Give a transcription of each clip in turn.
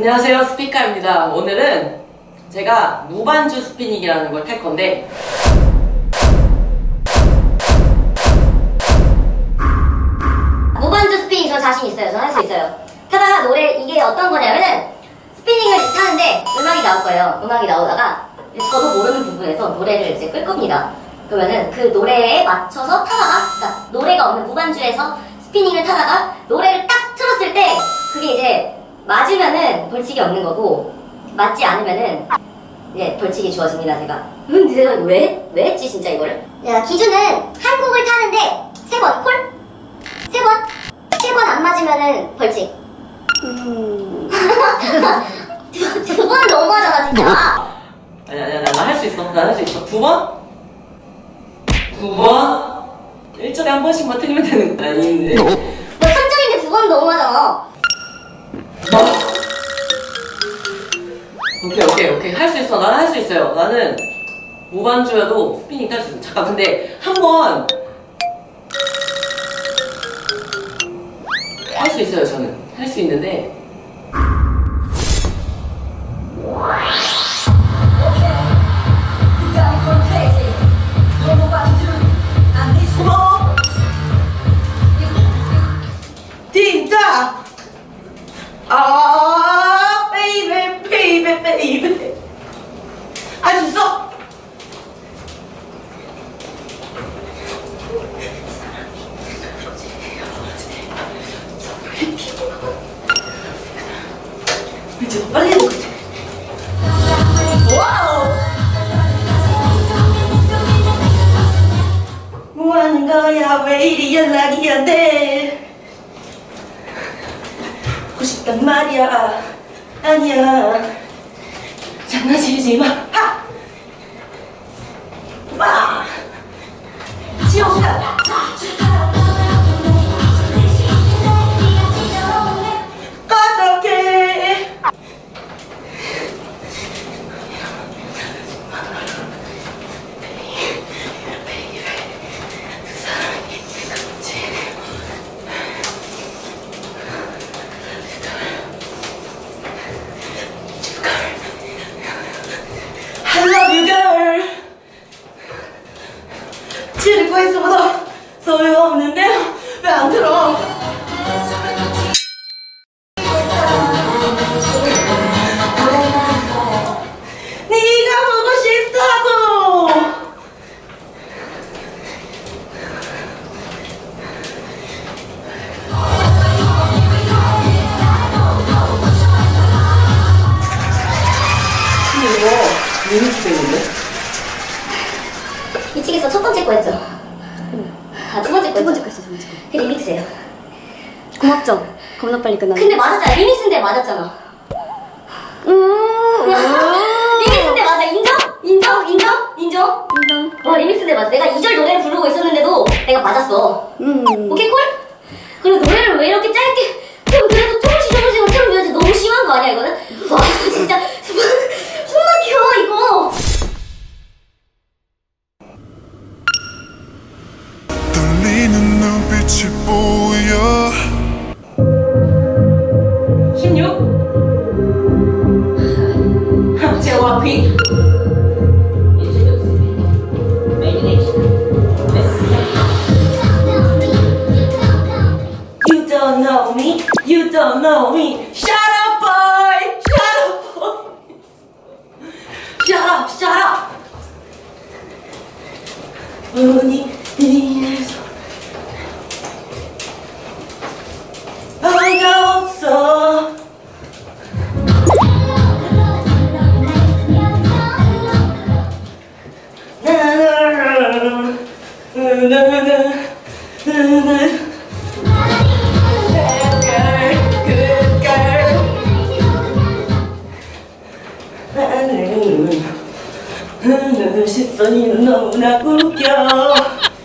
안녕하세요, 스피카입니다. 오늘은 제가 무반주 스피닝이라는 걸 탈 건데 무반주 스피닝 저 자신 있어요. 저 할 수 있어요. 타다가 노래 이게 어떤 거냐면은 스피닝을 타는데 음악이 나올 거예요. 음악이 나오다가 저도 모르는 부분에서 노래를 이제 끌 겁니다. 그러면은 그 노래에 맞춰서 타다가, 그러니까 노래가 없는 무반주에서 스피닝을 타다가 노래를 딱 틀었을 때 그게 이제 맞으면은 벌칙이 없는 거고 맞지 않으면은 이제 벌칙이 주어집니다. 제가 내가 왜 했지 진짜 이거를? 야, 기준은 한 곡을 타는데 3번 콜? 3번 안 맞으면은 벌칙. 두 번은 너무하잖아 진짜. 아니야, 나 할 수 있어. 나 할 수 있어. 2번? 9번? 1절에 한 번씩만 틀리면 되는 거 아닌데. 너 3절인데 2번은 너무하잖아. 오케이. 할 수 있어. 나는 할 수 있어요. 나는 무반주여도 스피닝 탈 수 있어. 잠깐, 근데 한 번 할 수 있어요. 저는 할 수 있는데 진짜 베이베 할 수 있어. 이제 빨리 해보자. 와우! 뭐 하는 거야? 왜 이리 연락이 안 돼? 보고 싶단 말이야. 아니야. 장난치지 마. 하! 마! 지옥이다. 어떡해. I love you, girl. 지르고 있어도 소용없는데 왜 안 들어? 네가 보고 싶다고. 근데 이거 리믹스 있는데? 미치겠어. 첫 번째 거 했죠? 아, 두 번째 거 했어. 그 리믹스예요. 고맙죠? 겁나 빨리 끝났네. 근데 맞았잖아. 리믹스인데 맞았잖아. 리믹스인데 맞아. 인정? 리믹스인데 맞아. 내가 2절 노래를 부르고 있었는데도 내가 맞았어. 오케이, 콜? 그리고 노래를 왜 이렇게 짧게 좀 그래도 조금씩 틀어줘야지. 너무 심한 거 아니야 이거는? 와, 진짜 숨 막혀 이거. 떨리는 눈빛이 보여 16? JYP You don't know me Shut up boy Shut up 이래서 어이가 없어 나는 시선이 너무나 웃겨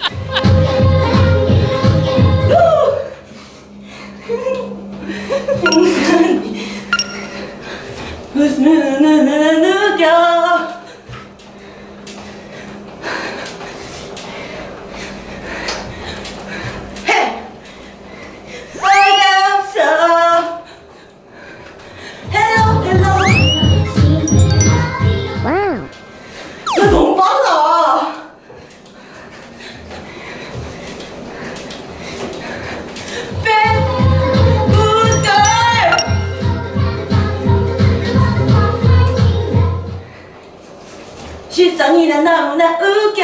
웃겨 어이가 없어 Hello 일상이란 너무나 웃겨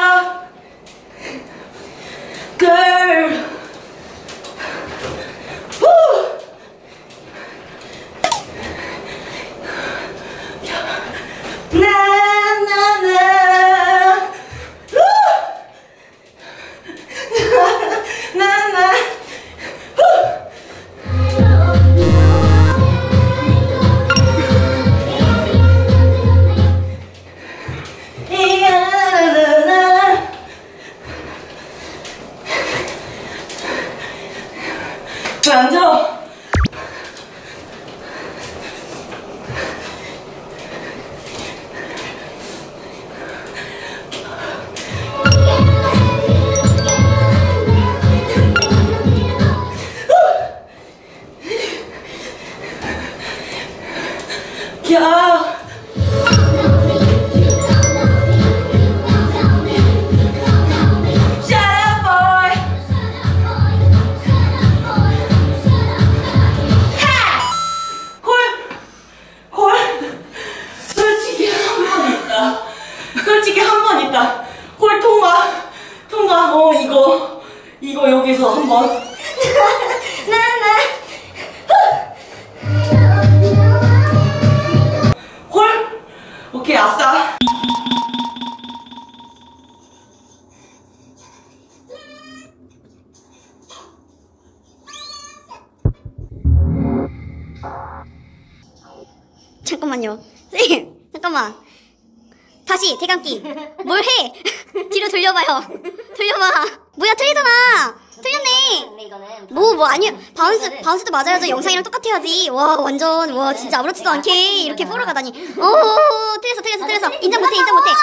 Girl 나나나 나나 왜 앉아? 야! 솔직히 한 번 있다. 홀 통과. 이거 여기서 한 번. 홀? 오케이, 아싸. 잠깐만요. 선생님, 잠깐만. 다시 대감기. 뭘 해? 뒤로 돌려봐요. 돌려봐. 뭐야, 틀리잖아. 틀렸네. 근데 이거는 뭐 아니야. 바운스도 맞아야죠. 영상이랑 똑같아야지. 와, 완전, 와, 진짜 아무렇지도 않게 이렇게 보러 가다니. 오, 틀렸어. 인정 못해.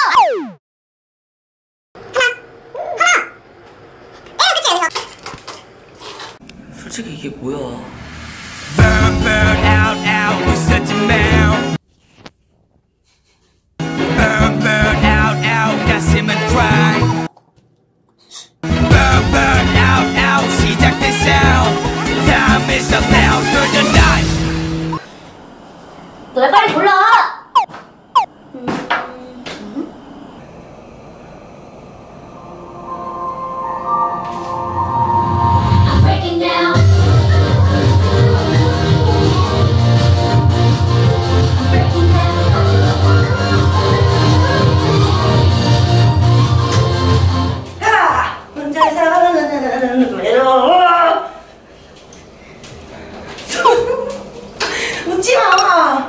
솔직히 이게 뭐야? Burn out, we're such a man. Burn out, 가슴은 dry. Burn out, 시작된 sound. Time is up now, through the night. 너 왜 빨리 골라? I'm breaking down. I'm breaking down. 혼자서는 외로워. 웃지 마.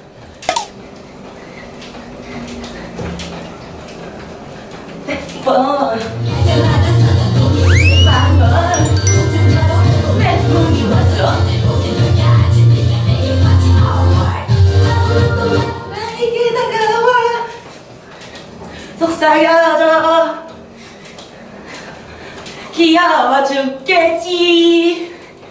번. 이게 다가와 속삭여줘 귀여워 죽겠지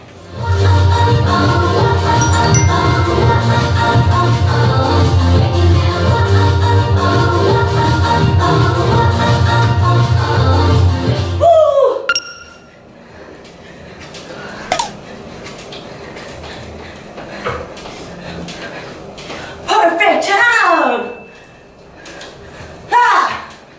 Perfect time! Ha!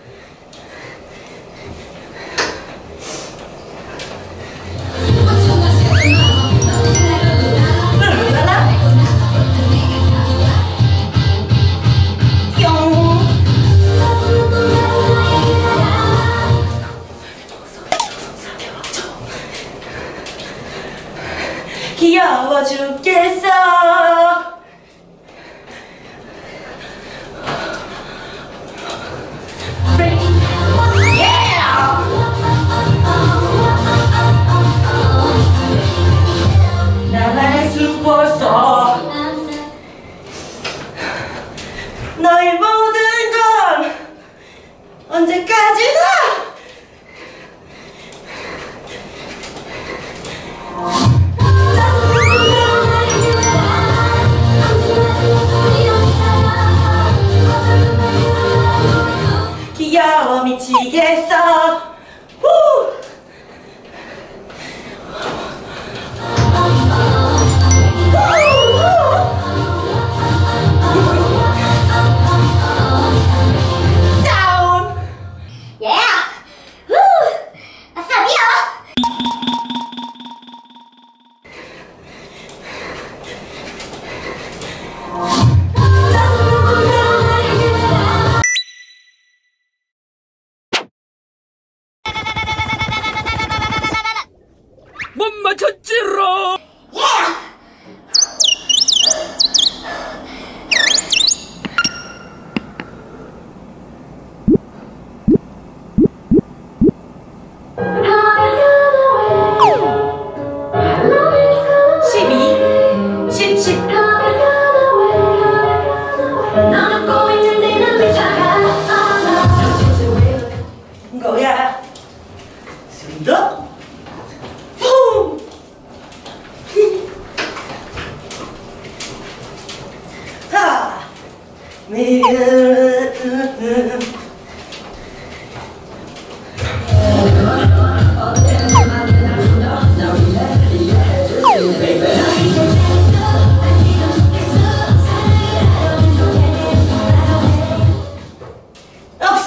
귀여워 죽겠어 나만의 슈퍼스타 너의 모든 건 언제까지나 귀여워 미치겠어 후!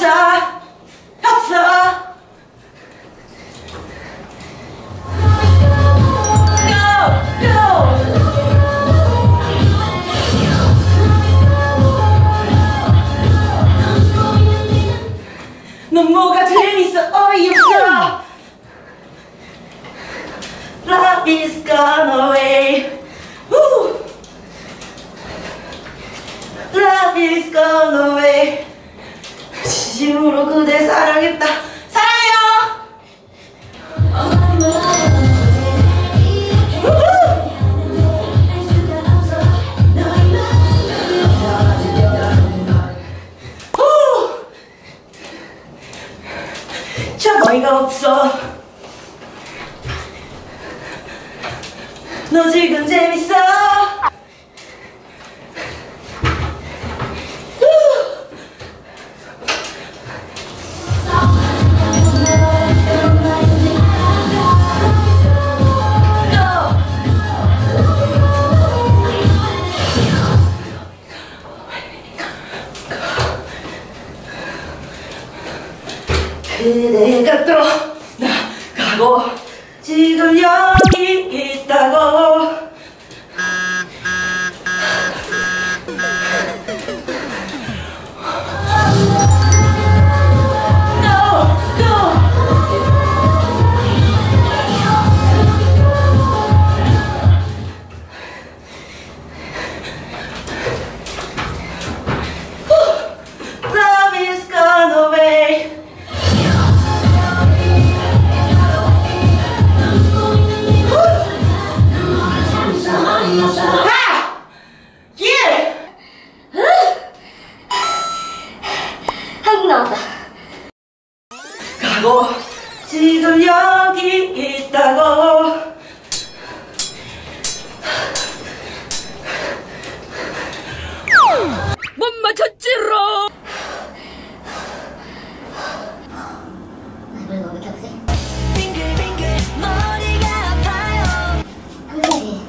역사 역사 넌 뭐가 재밌어 어이없어 Love is gone away Woo. Love is gone away 진심으로 그대 사랑했다 사랑해요 참 어이가 없어 너 지금 재밌어 그대 곁으로 나가고 지금 여기 있다고 Love is gone away 한국 나왔다. 가고 지금 여기 있다고 못 맞췄지롱. 노래 너무 이렇게 아프지? 한국이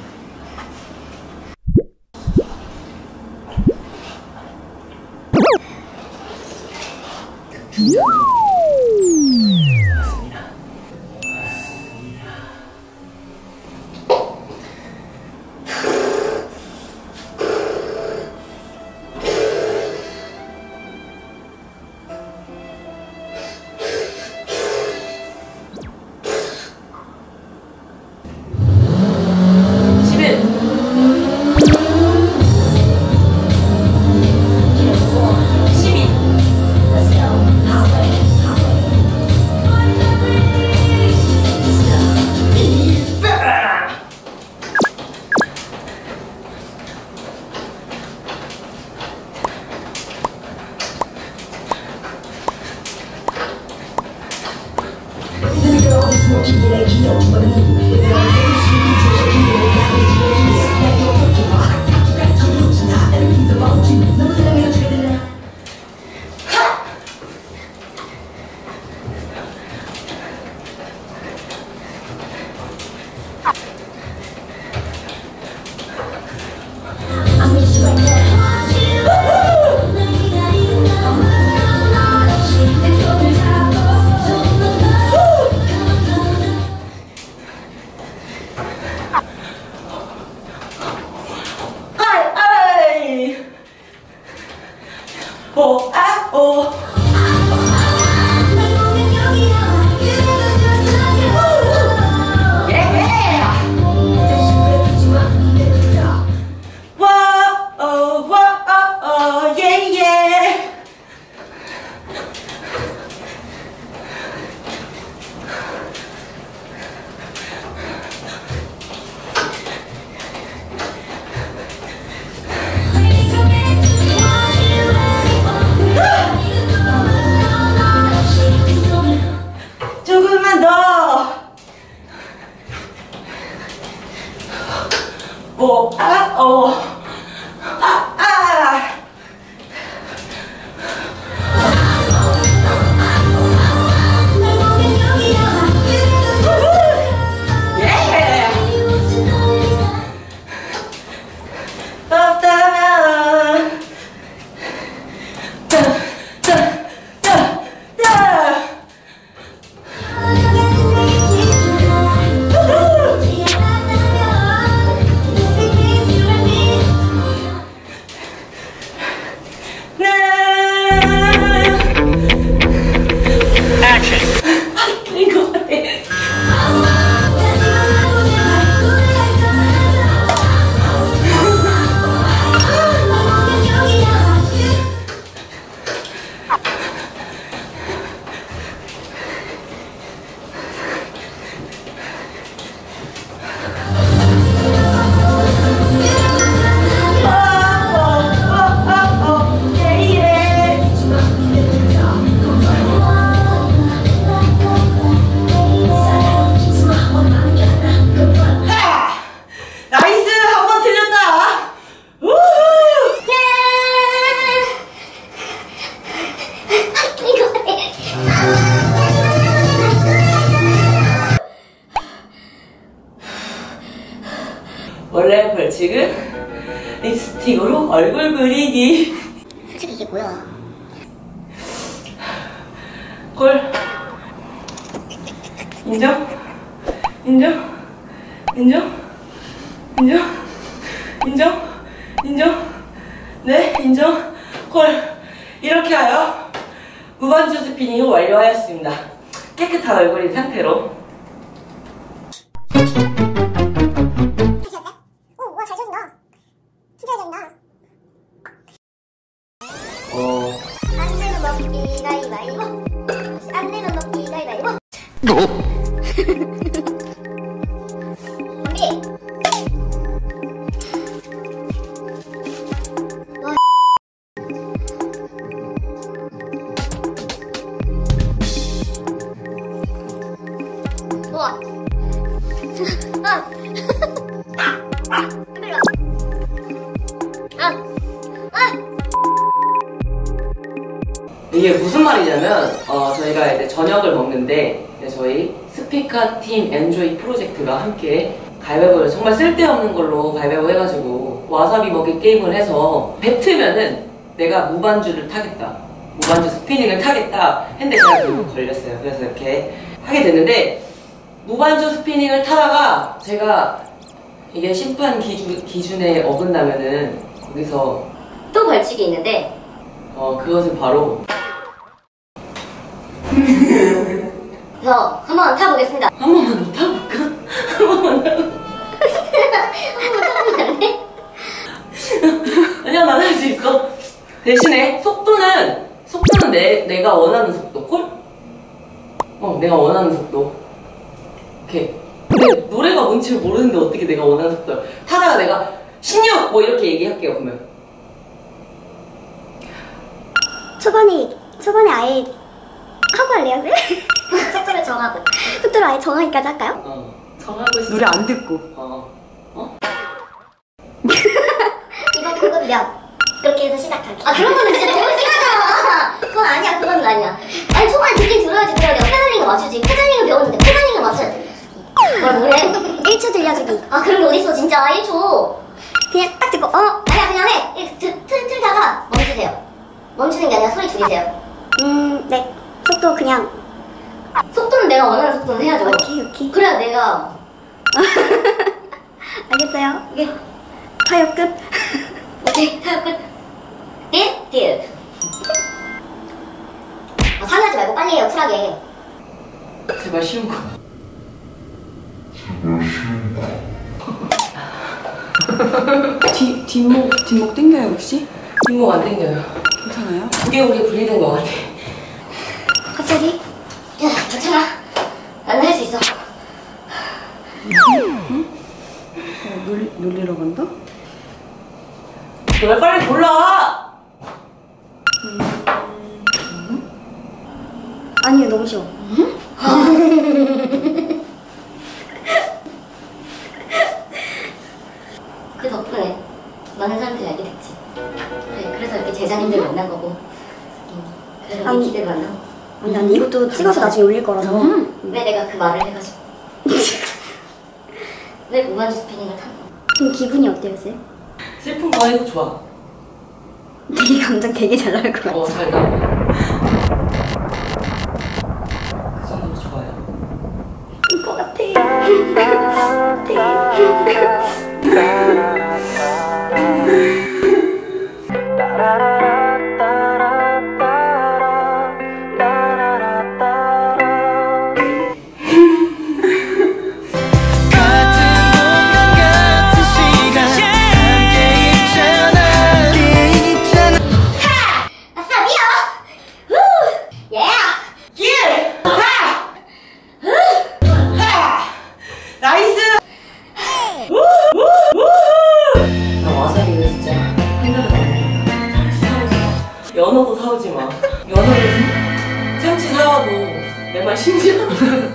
벌칙은 립스틱으로 얼굴 그리기. 솔직히 이게 뭐야? 콜. 인정? 인정? 인정? 인정? 인정? 인정? 네, 인정? 콜. 이렇게 하여 무반주 스피닝을 완료하였습니다. 깨끗한 얼굴인 상태로. 안 내면 먹기 가위바위보. 안 내면 먹기 가위바위보. 준비. 우와. 흔들려. 이게 무슨 말이냐면 저희가 이제 저녁을 먹는데 저희 스피카 팀 엔조이 프로젝트가 함께 가위바위보를 정말 쓸데없는 걸로 가위바위보 해가지고 와사비 먹기 게임을 해서 뱉으면은 내가 무반주를 타겠다, 무반주 스피닝을 타겠다 했는데 제가 결국 걸렸어요. 그래서 이렇게 하게 됐는데, 무반주 스피닝을 타다가 제가 이게 심판 기준에 어긋나면은 거기서 또 벌칙이 있는데 그것은 바로 그래서 한번 타보겠습니다. 한 번만 더 타볼까? 한 번만 더. 아니야, 난 할 수 있어. 대신에 속도는 내가 원하는 속도. 콜? 내가 원하는 속도. 오케이. 근데 노래가 뭔지 모르는데 어떻게 내가 원하는 속도를 타다가 내가 16! 뭐 이렇게 얘기할게요. 그러면 초반에 아예 하고 할래요, 쌤? 속도를 정하고 속도를 아예 정하기까지 할까요? 정하고 있어. 노래 안 듣고. 이거 그거 몇 그렇게 해서 시작하기. 아 그런 거는 진짜 너무 심하잖아. 그건 아니야. 그건 아니야. 아니 초반에 듣긴 들어야지. 그래야 내가 페달링을 맞추지. 페달링을 배웠는데 페달링을 맞춰야 돼. 뭐래? 1초 들려주기. 아 그런 게 어딨어 진짜. 1초. 그냥 딱 듣고 아니야 그냥 해. 틀다가 멈추세요. 멈추는 게 아니라 소리 줄이세요. 네. 속도 그냥. 속도는 내가 원하는 속도는 해야죠. 오케이. 그래야 내가 알겠어요. 이게 타협 끝. 오케이 타협 끝. 딜. 상의하지 말고 빨리 해요. 쿨하게. 제발 쉬운 거. 뒷목 땡겨요 혹시? 뒷목 안 당겨요. 괜찮아요? 두개골이 분리된 것 같아. 갑자기? 야 괜찮아. 나는 할 수 있어. 놀리러 간다? 왜 빨리 골라! 아니요, 너무 쉬워. 그 덕분에 많은 사람들이 알게 됐지. 그래, 그래서 이렇게 제자님들 만난 거고. 그래서 우리 기대를 만나고. 아니, 난 이것도 찍어서 나중에 올릴 거라서. 왜 내가 그 말을 해가지고. 왜 무반주 스피닝을 탄 거? 지금 기분이 어때요, 쌤? 슬픈 거 해도 좋아. 되게 감정 되게 잘 나올 것 같아. 잘 나와. 그 정도로 좋아요. 것 같아. 연어도 사오지 마. 연어를 참치 사와도 내 말 심지어.